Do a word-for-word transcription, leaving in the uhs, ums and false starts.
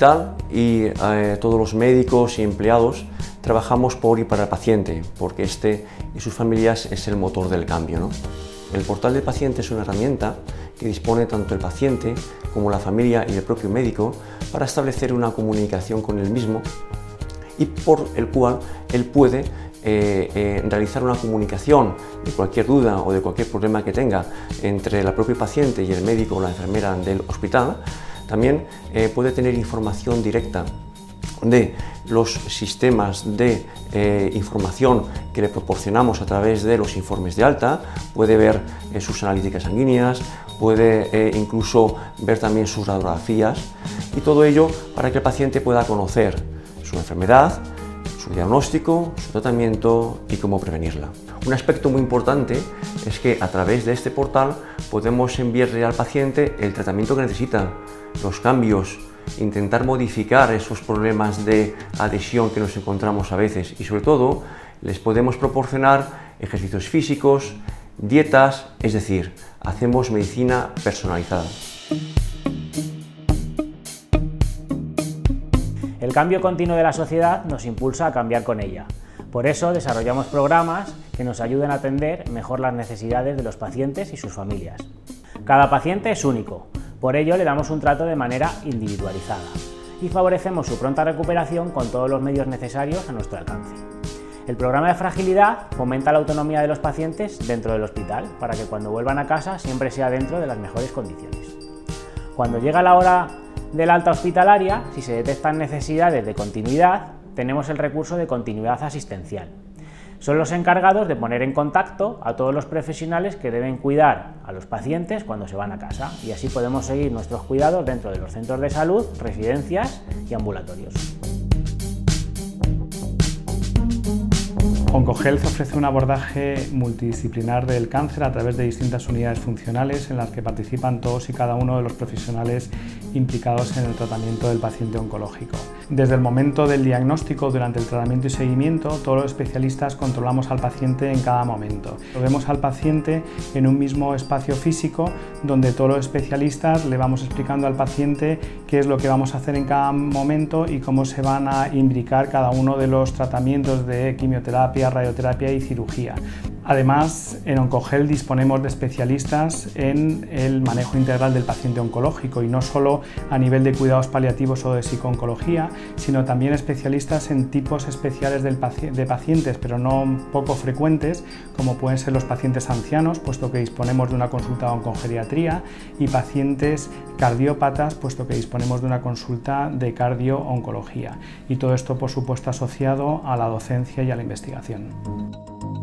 hospital y eh, todos los médicos y empleados trabajamos por y para el paciente, porque este y sus familias es el motor del cambio, ¿no? El portal del paciente es una herramienta que dispone tanto el paciente como la familia y el propio médico para establecer una comunicación con él mismo y por el cual él puede Eh, eh, realizar una comunicación de cualquier duda o de cualquier problema que tenga entre el propio paciente y el médico o la enfermera del hospital. También eh, puede tener información directa de los sistemas de eh, información que le proporcionamos a través de los informes de alta, puede ver eh, sus analíticas sanguíneas, puede eh, incluso ver también sus radiografías, y todo ello para que el paciente pueda conocer su enfermedad, su diagnóstico, su tratamiento y cómo prevenirla. Un aspecto muy importante es que a través de este portal podemos enviarle al paciente el tratamiento que necesita, los cambios, intentar modificar esos problemas de adhesión que nos encontramos a veces, y sobre todo les podemos proporcionar ejercicios físicos, dietas, es decir, hacemos medicina personalizada. El cambio continuo de la sociedad nos impulsa a cambiar con ella. Por eso desarrollamos programas que nos ayuden a atender mejor las necesidades de los pacientes y sus familias. Cada paciente es único, por ello le damos un trato de manera individualizada y favorecemos su pronta recuperación con todos los medios necesarios a nuestro alcance. El programa de fragilidad fomenta la autonomía de los pacientes dentro del hospital para que cuando vuelvan a casa siempre sea dentro de las mejores condiciones. Cuando llega la hora del alta hospitalaria, si se detectan necesidades de continuidad, tenemos el recurso de continuidad asistencial. Son los encargados de poner en contacto a todos los profesionales que deben cuidar a los pacientes cuando se van a casa, y así podemos seguir nuestros cuidados dentro de los centros de salud, residencias y ambulatorios. OncoHealth ofrece un abordaje multidisciplinar del cáncer a través de distintas unidades funcionales en las que participan todos y cada uno de los profesionales implicados en el tratamiento del paciente oncológico. Desde el momento del diagnóstico, durante el tratamiento y seguimiento, todos los especialistas controlamos al paciente en cada momento. Lo vemos al paciente en un mismo espacio físico donde todos los especialistas le vamos explicando al paciente qué es lo que vamos a hacer en cada momento y cómo se van a imbricar cada uno de los tratamientos de quimioterapia, radioterapia y cirugía. Además, en OncoHealth disponemos de especialistas en el manejo integral del paciente oncológico, y no solo a nivel de cuidados paliativos o de psicooncología, sino también especialistas en tipos especiales del paci- de pacientes, pero no poco frecuentes, como pueden ser los pacientes ancianos, puesto que disponemos de una consulta de oncogeriatría, y pacientes cardiópatas, puesto que disponemos de una consulta de cardio-oncología. Y todo esto, por supuesto, asociado a la docencia y a la investigación.